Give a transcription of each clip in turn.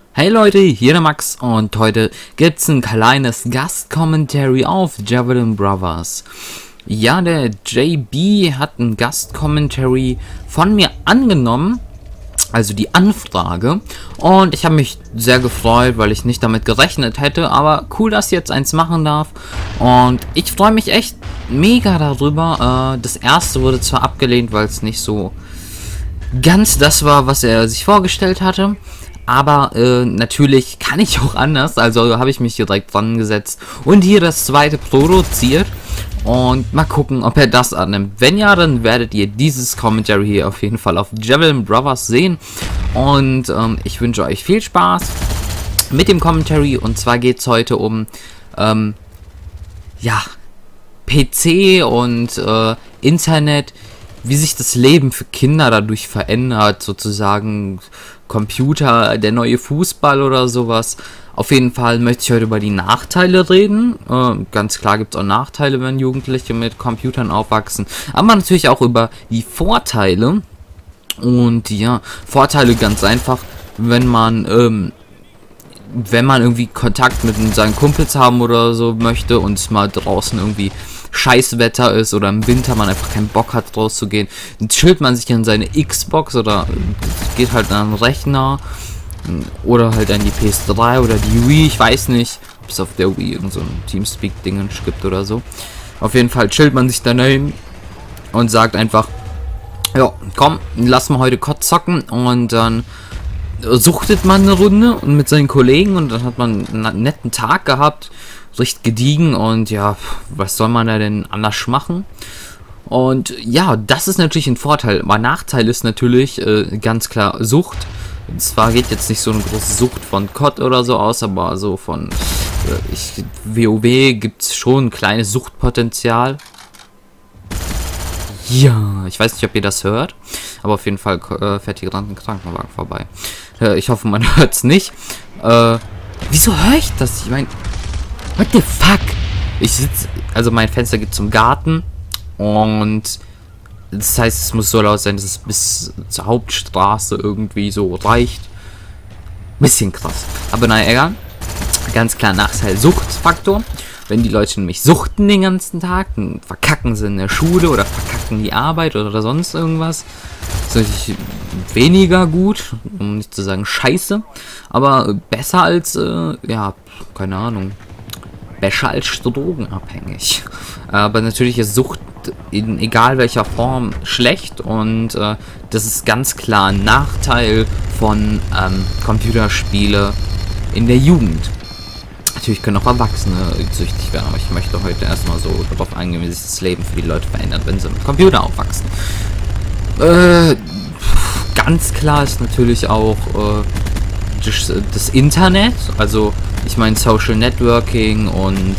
Hey Leute, hier der Max und heute gibt's ein kleines Gastcommentary auf Javelin Brothers. Ja, der JB hat ein Gastcommentary von mir angenommen, also die Anfrage, und ich habe mich sehr gefreut, weil ich nicht damit gerechnet hätte, aber cool, dass ich jetzt eins machen darf und ich freue mich echt mega darüber. Das erste wurde zwar abgelehnt, weil es nicht so ganz das war, was er sich vorgestellt hatte. Aber natürlich kann ich auch anders, also habe ich mich hier direkt dran gesetzt und hier das zweite produziert und mal gucken, ob er das annimmt. Wenn ja, dann werdet ihr dieses Commentary hier auf jeden Fall auf Javelin Brothers sehen und ich wünsche euch viel Spaß mit dem Commentary. Und zwar geht es heute um ja, PC und Internet, wie sich das Leben für Kinder dadurch verändert, sozusagen Computer, der neue Fußball oder sowas. Auf jeden Fall möchte ich heute über die Nachteile reden. Ganz klar gibt es auch Nachteile, wenn Jugendliche mit Computern aufwachsen, aber natürlich auch über die Vorteile. Und ja, Vorteile ganz einfach, wenn man irgendwie Kontakt mit seinen Kumpels haben oder so möchte und es mal draußen irgendwie Scheißwetter ist oder im Winter man einfach keinen Bock hat rauszugehen, dann chillt man sich an seine Xbox oder geht halt an den Rechner oder halt an die PS3 oder die Wii, ich weiß nicht, ob es auf der Wii irgend so ein Teamspeak-Ding gibt oder so. Auf jeden Fall chillt man sich dann dahin und sagt einfach, ja, komm, lass mal heute kurz zocken, und dann suchtet man eine Runde und mit seinen Kollegen und dann hat man einen netten Tag gehabt, recht gediegen, und ja, was soll man da denn anders machen? Und ja, das ist natürlich ein Vorteil, aber Nachteil ist natürlich ganz klar Sucht. Und zwar geht jetzt nicht so eine große Sucht von COD oder so aus, aber so von WoW gibt es schon ein kleines Suchtpotenzial. Ja, ich weiß nicht, ob ihr das hört, aber auf jeden Fall fährt hier gerade ein Krankenwagen vorbei. Ich hoffe, man hört es nicht. Wieso höre ich das? Ich meine, what the fuck? Ich sitze, also mein Fenster geht zum Garten und das heißt, es muss so laut sein, dass es bis zur Hauptstraße irgendwie so reicht. Bisschen krass. Aber naja, egal. Ganz klar Nachteil, Suchtfaktor. Wenn die Leute nämlich suchten den ganzen Tag, dann verkacken sie in der Schule oder verkacken die Arbeit oder sonst irgendwas. Das ist natürlich weniger gut, um nicht zu sagen scheiße, aber besser als, ja, keine Ahnung, besser als drogenabhängig. Aber natürlich ist Sucht in egal welcher Form schlecht, und das ist ganz klar ein Nachteil von Computerspiele in der Jugend. Natürlich können auch Erwachsene süchtig werden, aber ich möchte heute erstmal so darauf eingehen, wie sich das Leben für die Leute verändert, wenn sie mit Computer aufwachsen. Ganz klar ist natürlich auch das Internet, also ich meine Social Networking und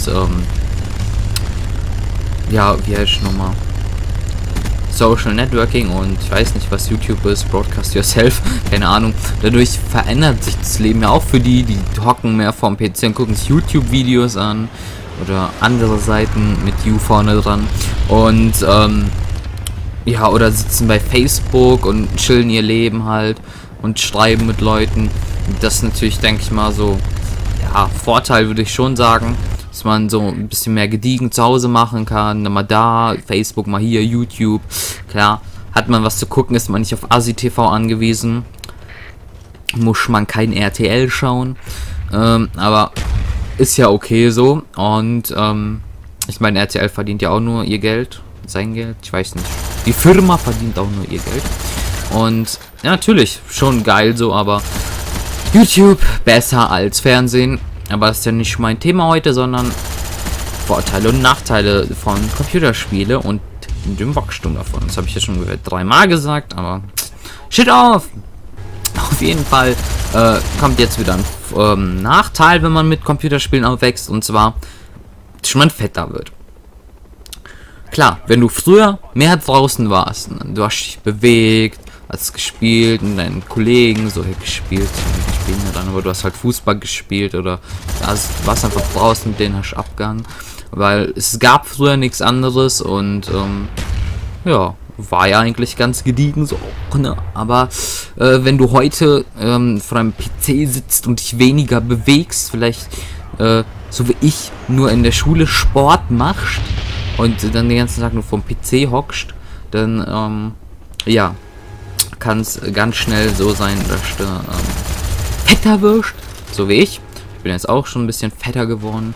ja, wie heißt es nochmal? Social Networking und ich weiß nicht, was YouTube ist, Broadcast Yourself, keine Ahnung. Dadurch verändert sich das Leben ja auch für die hocken mehr vorm PC und gucken sich YouTube-Videos an oder andere Seiten mit You vorne dran und ja, oder sitzen bei Facebook und chillen ihr Leben halt und schreiben mit Leuten. Das ist natürlich, denke ich mal, so, ja, Vorteil würde ich schon sagen, dass man so ein bisschen mehr gediegen zu Hause machen kann, mal da, Facebook, mal hier, YouTube. Klar, hat man was zu gucken, ist man nicht auf ASI TV angewiesen, muss man kein RTL schauen, aber ist ja okay so. Und ich meine, RTL verdient ja auch nur ihr Geld, sein Geld, ich weiß nicht, die Firma verdient auch nur ihr Geld. Und ja, natürlich, schon geil so, aber YouTube besser als Fernsehen. Aber das ist ja nicht mein Thema heute, sondern Vorteile und Nachteile von Computerspiele und dem Wachstum davon. Das habe ich ja schon ungefähr 3-mal gesagt, aber shit auf! Auf jeden Fall kommt jetzt wieder ein Nachteil, wenn man mit Computerspielen aufwächst, und zwar, dass man fetter wird. Klar, wenn du früher mehr draußen warst, du hast dich bewegt, hast gespielt und deinen Kollegen so gespielt, aber du hast halt Fußball gespielt oder warst einfach draußen, mit denen hast du abgehangen, weil es gab früher nichts anderes und ja, war ja eigentlich ganz gediegen so, ne? Aber wenn du heute vor einem PC sitzt und dich weniger bewegst, vielleicht so wie ich nur in der Schule Sport machst und dann den ganzen Tag nur vom PC hockst, dann ja, kann es ganz schnell so sein, dass du fetter wirst, so wie ich. Ich bin jetzt auch schon ein bisschen fetter geworden.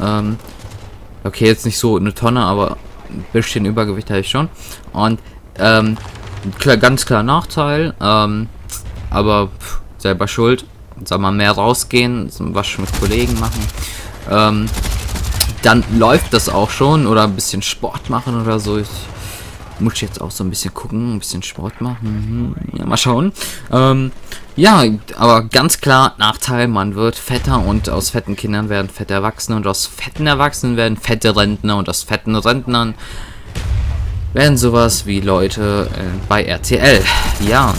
Okay, jetzt nicht so eine Tonne, aber ein bisschen Übergewicht habe ich schon. Und ganz klar Nachteil, aber selber schuld. Soll man mehr rausgehen, was mit Kollegen machen. Dann läuft das auch schon, oder ein bisschen Sport machen oder so. Ich muss jetzt auch so ein bisschen gucken, ein bisschen Sport machen. Ja, mal schauen. Ja, aber ganz klar Nachteil, man wird fetter und aus fetten Kindern werden fette Erwachsene und aus fetten Erwachsenen werden fette Rentner und aus fetten Rentnern werden sowas wie Leute bei RTL. Ja,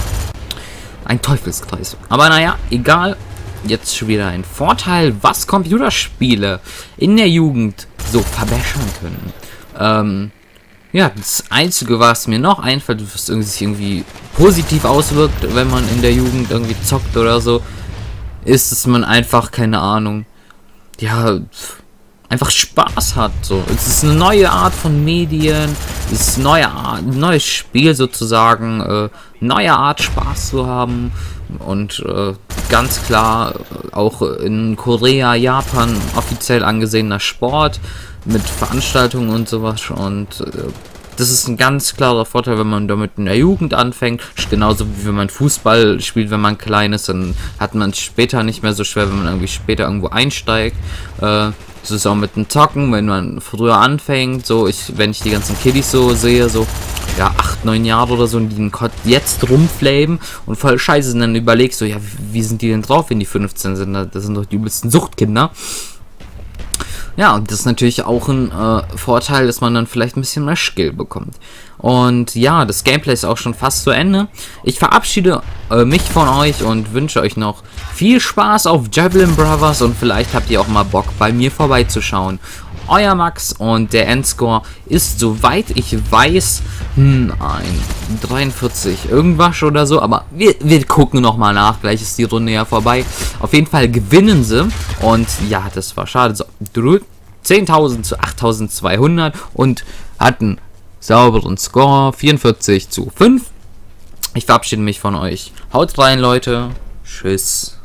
ein Teufelskreis. Aber naja, egal. Jetzt schon wieder ein Vorteil, was Computerspiele in der Jugend so verbessern können. Ja, das Einzige, was mir noch einfällt, was sich irgendwie positiv auswirkt, wenn man in der Jugend irgendwie zockt oder so, ist, dass man einfach, keine Ahnung, ja, einfach Spaß hat. So, es ist eine neue Art von Medien, es ist ein neues Spiel sozusagen, neue Art Spaß zu haben und ganz klar auch in Korea, Japan offiziell angesehener Sport mit Veranstaltungen und sowas und das ist ein ganz klarer Vorteil, wenn man damit in der Jugend anfängt. Genauso wie wenn man Fußball spielt, wenn man klein ist, dann hat man es später nicht mehr so schwer, wenn man irgendwie später irgendwo einsteigt. Das ist auch mit dem Zocken, wenn man früher anfängt, so wenn ich die ganzen Kiddies so sehe, so ja 8, 9 Jahre oder so, und die jetzt rumflamen und voll scheiße sind, dann überlegst du, ja, wie sind die denn drauf, wenn die 15 sind? Das sind doch die übelsten Suchtkinder. Ja, und das ist natürlich auch ein Vorteil, dass man dann vielleicht ein bisschen mehr Skill bekommt. Und ja, das Gameplay ist auch schon fast zu Ende. Ich verabschiede mich von euch und wünsche euch noch viel Spaß auf Javelin Brothers und vielleicht habt ihr auch mal Bock, bei mir vorbeizuschauen. Euer Max und der Endscore ist, soweit ich weiß, ein 43 irgendwas oder so, aber wir gucken nochmal nach, gleich ist die Runde ja vorbei. Auf jeden Fall gewinnen sie und ja, das war schade. So, 10.000 zu 8.200 und hatten sauberen Score 44 zu 5. Ich verabschiede mich von euch. Haut rein, Leute. Tschüss.